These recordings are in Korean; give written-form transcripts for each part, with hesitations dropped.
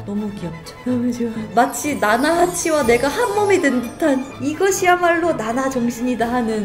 너무 귀엽죠? 너무 좋아. 마치 나나 하치와 내가 한 몸이 된 듯한 이것이야말로 나나 정신이다 하는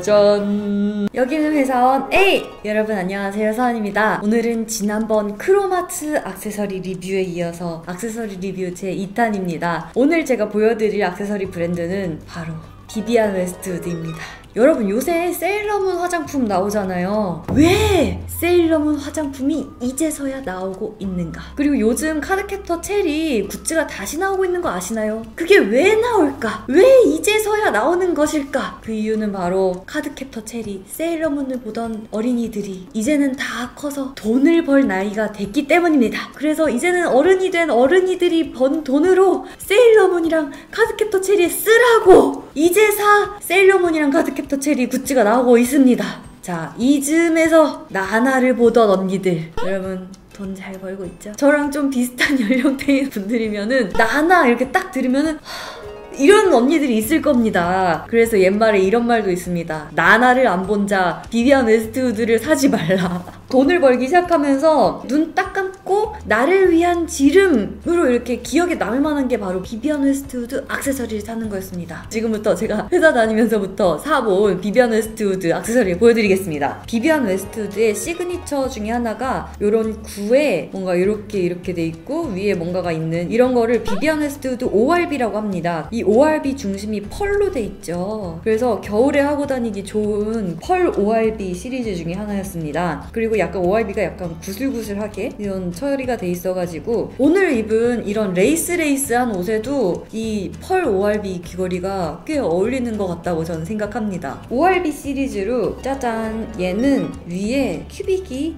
짜잔. 여기는 회사원 A! 여러분 안녕하세요, 서원입니다. 오늘은 지난번 크로마트 액세서리 리뷰에 이어서 액세서리 리뷰 제 2탄입니다. 오늘 제가 보여드릴 액세서리 브랜드는 바로 비비안 웨스트우드입니다. 여러분 요새 세일러문 화장품 나오잖아요. 왜 세일러문 화장품이 이제서야 나오고 있는가? 그리고 요즘 카드캡터 체리 굿즈가 다시 나오고 있는 거 아시나요? 그게 왜 나올까? 왜 이제서야 나오는 것일까? 그 이유는 바로 카드캡터 체리 세일러문을 보던 어린이들이 이제는 다 커서 돈을 벌 나이가 됐기 때문입니다. 그래서 이제는 어른이 된 어른이들이 번 돈으로 세일러문이랑 카드캡터 체리 쓰라고 이제사 세일러문이랑 카드캡터 체리 굿즈가 나오고 있습니다. 자, 이쯤에서 나나를 보던 언니들, 여러분 돈 잘 벌고 있죠? 저랑 좀 비슷한 연령대인 분들이면은 나나 이렇게 딱 들으면은 이런 언니들이 있을 겁니다. 그래서 옛말에 이런 말도 있습니다. 나나를 안 본 자 비비안 웨스트우드를 사지 말라. 돈을 벌기 시작하면서 눈 딱 감고 나를 위한 지름으로 이렇게 기억에 남을 만한 게 바로 비비안 웨스트우드 액세서리를 사는 거였습니다. 지금부터 제가 회사 다니면서부터 사본 비비안 웨스트우드 액세서리 보여드리겠습니다. 비비안 웨스트우드의 시그니처 중에 하나가 이런 구에 뭔가 이렇게 돼 있고 위에 뭔가가 있는 이런 거를 비비안 웨스트우드 ORB라고 합니다. 이 ORB 중심이 펄로 돼 있죠. 그래서 겨울에 하고 다니기 좋은 펄 ORB 시리즈 중에 하나였습니다. 그리고 약간 ORB가 약간 구슬구슬하게 이런 처리가 돼 있어가지고 오늘 입은 이런 레이스한 옷에도 이 펄 ORB 귀걸이가 꽤 어울리는 것 같다고 저는 생각합니다. ORB 시리즈로 짜잔, 얘는 위에 큐빅이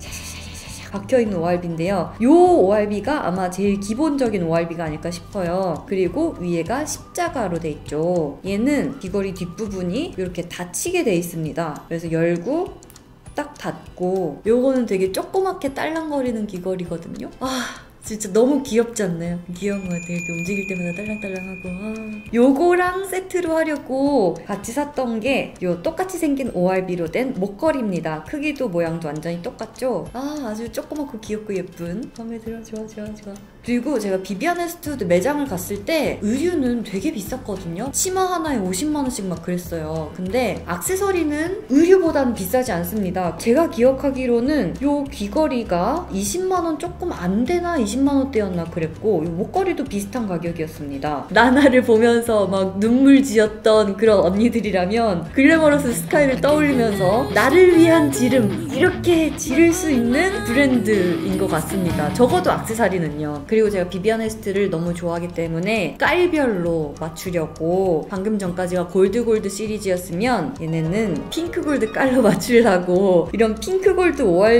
박혀있는 ORB인데요. 이 ORB가 아마 제일 기본적인 ORB가 아닐까 싶어요. 그리고 위에가 십자가로 돼 있죠. 얘는 귀걸이 뒷부분이 이렇게 닫히게 돼 있습니다. 그래서 열고 딱 닫고, 요거는 되게 조그맣게 딸랑거리는 귀걸이거든요. 진짜 너무 귀엽지 않나요? 귀여운 것 같아요. 이렇게 움직일 때마다 딸랑딸랑하고. 요거랑 세트로 하려고 같이 샀던 게 요 똑같이 생긴 ORB로 된 목걸이입니다. 크기도 모양도 완전히 똑같죠? 아주 조그맣고 귀엽고 예쁜. 마음에 들어. 좋아. 그리고 제가 비비안 웨스트우드 매장을 갔을 때 의류는 되게 비쌌거든요. 치마 하나에 50만원씩 막 그랬어요. 근데 액세서리는 의류보다는 비싸지 않습니다. 제가 기억하기로는 요 귀걸이가 20만원 조금 안 되나 20만원대였나 그랬고, 이 목걸이도 비슷한 가격이었습니다. 나나를 보면서 막 눈물 지었던 그런 언니들이라면 글래머러스 스카이를 떠올리면서 나를 위한 지름, 이렇게 지를 수 있는 브랜드인 것 같습니다. 적어도 액세서리는요. 그리고 제가 비비안 웨스트를 너무 좋아하기 때문에 깔별로 맞추려고, 방금 전까지가 골드 시리즈였으면 얘네는 핑크 골드 깔로 맞추려고 이런 핑크 골드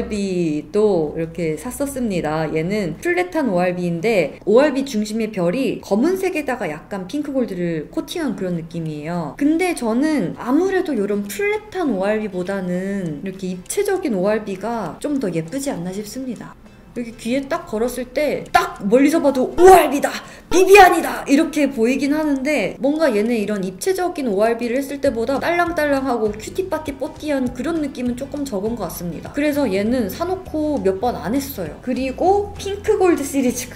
ORB도 이렇게 샀었습니다. 얘는 플랫한 ORB인데 ORB 중심의 별이 검은색에다가 약간 핑크 골드를 코팅한 그런 느낌이에요. 근데 저는 아무래도 이런 플랫한 ORB보다는 이렇게 입체적인 ORB가 좀 더 예쁘지 않나 싶습니다. 여기 귀에 딱 걸었을 때 딱 멀리서 봐도 ORB다! 비비안이다! 이렇게 보이긴 하는데 뭔가 얘네 이런 입체적인 ORB를 했을 때보다 딸랑딸랑하고 큐티빠티 뽀띠한 그런 느낌은 조금 적은 것 같습니다. 그래서 얘는 사놓고 몇 번 안 했어요. 그리고 핑크 골드 시리즈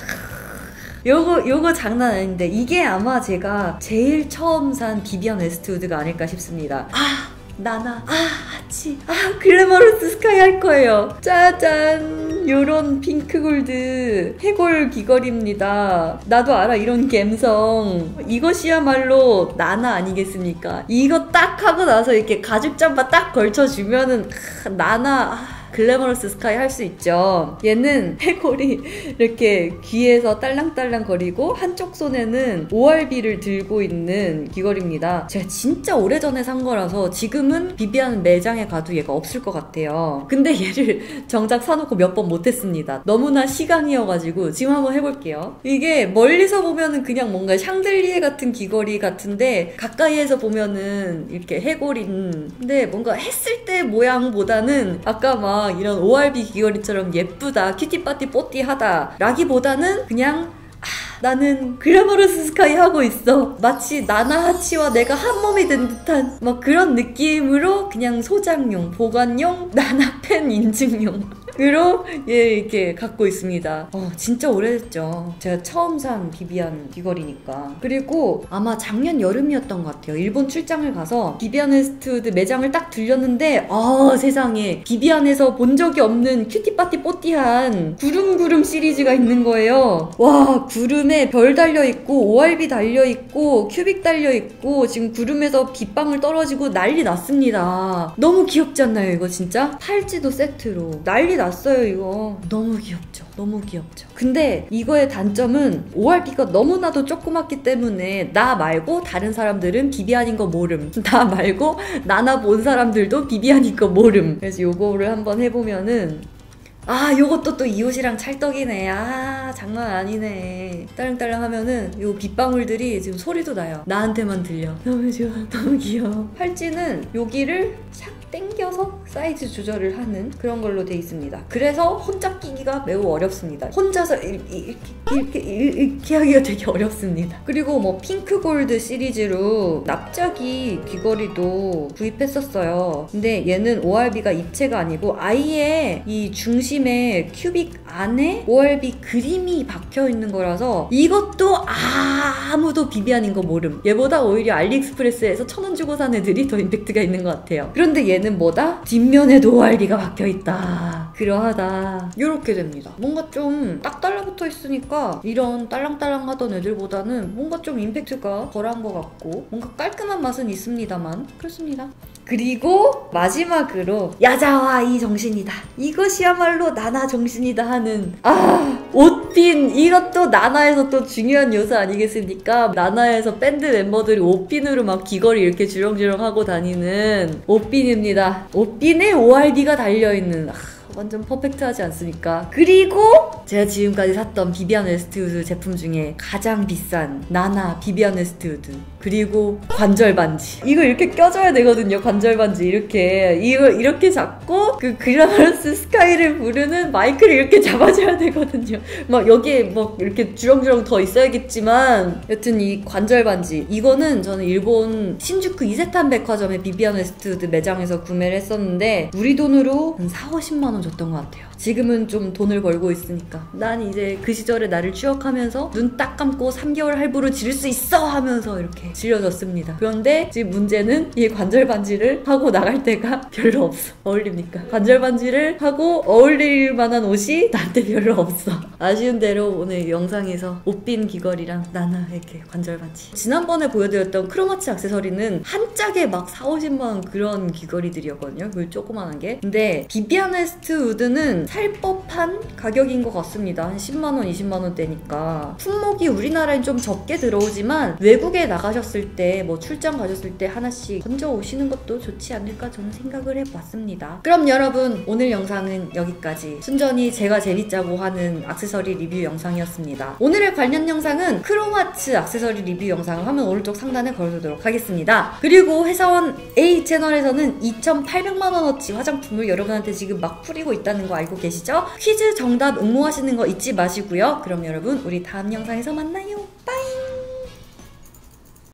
요거 장난 아닌데 이게 아마 제가 제일 처음 산 비비안 웨스트우드가 아닐까 싶습니다. 나나, 하치, 글래머러스 스카이 할 거예요. 짜잔! 요런 핑크골드 해골 귀걸이입니다. 나도 알아, 이런 갬성. 이것이야말로 나나 아니겠습니까? 이거 딱 하고 나서 이렇게 가죽 잠바 딱 걸쳐주면은 나나, 글래머러스 스카이 할 수 있죠. 얘는 해골이 이렇게 귀에서 딸랑딸랑 거리고 한쪽 손에는 ORB를 들고 있는 귀걸이입니다. 제가 진짜 오래전에 산 거라서 지금은 비비안 매장에 가도 얘가 없을 것 같아요. 근데 얘를 정작 사놓고 몇 번 못했습니다. 너무나 시강이어가지고 지금 한번 해볼게요. 이게 멀리서 보면은 그냥 뭔가 샹들리에 같은 귀걸이 같은데 가까이에서 보면은 이렇게 해골인, 근데 뭔가 했을 때 모양보다는 아까 막 이런 ORB 귀걸이처럼 예쁘다, 큐티빠티 뽀띠하다 라기보다는 그냥 나는 글래머러스 스카이 하고 있어. 마치 나나 하치와 내가 한 몸이 된 듯한 막 그런 느낌으로 그냥 소장용, 보관용, 나나 팬 인증용 그로 예 이렇게 갖고 있습니다. 진짜 오래됐죠. 제가 처음 산 비비안 귀걸이니까. 그리고 아마 작년 여름이었던 것 같아요. 일본 출장을 가서 비비안 웨스트우드 매장을 딱 들렸는데 세상에 비비안에서 본 적이 없는 큐티파티 뽀띠한 구름구름 시리즈가 있는 거예요. 와, 구름에 별 달려있고 ORB 달려있고 큐빅 달려있고 지금 구름에서 빗방울 떨어지고 난리 났습니다. 너무 귀엽지 않나요 이거 진짜? 팔찌도 세트로 난리 났어요 이거. 너무 귀엽죠. 너무 귀엽죠. 근데 이거의 단점은 ORB가 너무나도 조그맣기 때문에 나 말고 다른 사람들은 비비안인 거 모름. 나 말고 나나 본 사람들도 비비안인 거 모름. 그래서 요거를 한번 해보면은 요것도 또 이 옷이랑 찰떡이네. 장난 아니네. 딸랑딸랑 하면은 요 빗방울들이 지금 소리도 나요. 나한테만 들려. 너무 좋아. 너무 귀여워. 팔찌는 여기를 샥 당겨서 사이즈 조절을 하는 그런 걸로 돼 있습니다. 그래서 혼자 끼기가 매우 어렵습니다. 혼자서 이렇게 하기가 되게 어렵습니다. 그리고 뭐 핑크골드 시리즈로 납작이 귀걸이도 구입했었어요. 근데 얘는 ORB가 입체가 아니고 아예 이 중심에 큐빅 안에 ORB 그림이 박혀있는 거라서 이것도 아무도 비비안인 거 모름. 얘보다 오히려 알리익스프레스에서 1,000원 주고 산 애들이 더 임팩트가 있는 것 같아요. 그런데 얘는 뭐다? 뒷면에도 ORB가 박혀있다. 그러하다. 이렇게 됩니다. 뭔가 좀 딱 달라붙어 있으니까 이런 딸랑딸랑 하던 애들보다는 뭔가 좀 임팩트가 덜한 것 같고 뭔가 깔끔한 맛은 있습니다만 그렇습니다. 그리고 마지막으로 야자와 이 정신이다. 이것이야말로 나나 정신이다 하는 옷핀. 이것도 나나에서 또 중요한 요소 아니겠습니까? 나나에서 밴드 멤버들이 옷핀으로 막 귀걸이 이렇게 주렁주렁 하고 다니는 옷핀입니다. 옷핀에 ORB가 달려있는 완전 퍼펙트하지 않습니까? 그리고 제가 지금까지 샀던 비비안 웨스트우드 제품 중에 가장 비싼 나나 비비안 웨스트우드. 그리고 관절 반지. 이거 이렇게 껴줘야 되거든요. 관절 반지 이거 이렇게 잡고 그 그라마로스 스카이를 부르는 마이크를 이렇게 잡아줘야 되거든요. 막 여기에 막 이렇게 주렁주렁 더 있어야겠지만 여튼 이 관절 반지 이거는 저는 일본 신주쿠 이세탄 백화점의 비비안 웨스트우드 매장에서 구매를 했었는데 우리 돈으로 한 40~50만 원 줬던 것 같아요. 지금은 좀 돈을 벌고 있으니까 난 이제 그 시절의 나를 추억하면서 눈 딱 감고 3개월 할부로 지를 수 있어 하면서 이렇게 질려줬습니다. 그런데 지금 문제는 이 관절 반지를 하고 나갈 때가 별로 없어. 어울립니까? 관절 반지를 하고 어울릴 만한 옷이 나한테 별로 없어. 아쉬운 대로 오늘 영상에서 옷빈 귀걸이랑 나나 이렇게 관절 반지. 지난번에 보여드렸던 크로마치 액세서리는 한 짝에 막 40~50만 원 그런 귀걸이들이었거든요. 그 조그만한 게. 근데 비비안 웨스트우드는 살 법한 가격인 것 같습니다. 한 10만원, 20만원대니까. 품목이 우리나라엔 좀 적게 들어오지만 외국에 나가셨을 때 뭐 출장 가셨을 때 하나씩 건져 오시는 것도 좋지 않을까 저는 생각을 해봤습니다. 그럼 여러분 오늘 영상은 여기까지. 순전히 제가 재밌자고 하는 액세서리 리뷰 영상이었습니다. 오늘의 관련 영상은 크로마츠 액세서리 리뷰 영상을 화면 오른쪽 상단에 걸어두도록 하겠습니다. 그리고 회사원 A 채널에서는 2,800만원어치 화장품을 여러분한테 지금 막 뿌리고 있다는 거 알고 계시죠? 퀴즈 정답 응모하시는 거 잊지 마시고요. 그럼 여러분 우리 다음 영상에서 만나요.